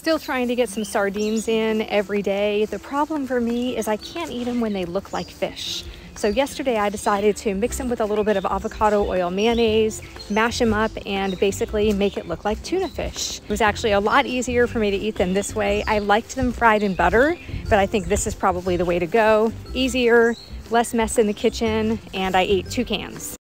Still trying to get some sardines in every day. The problem for me is I can't eat them when they look like fish. So yesterday I decided to mix them with a little bit of avocado oil mayonnaise, mash them up, and basically make it look like tuna fish. It was actually a lot easier for me to eat them this way. I liked them fried in butter, but I think this is probably the way to go. Easier, less mess in the kitchen, and I ate 2 cans.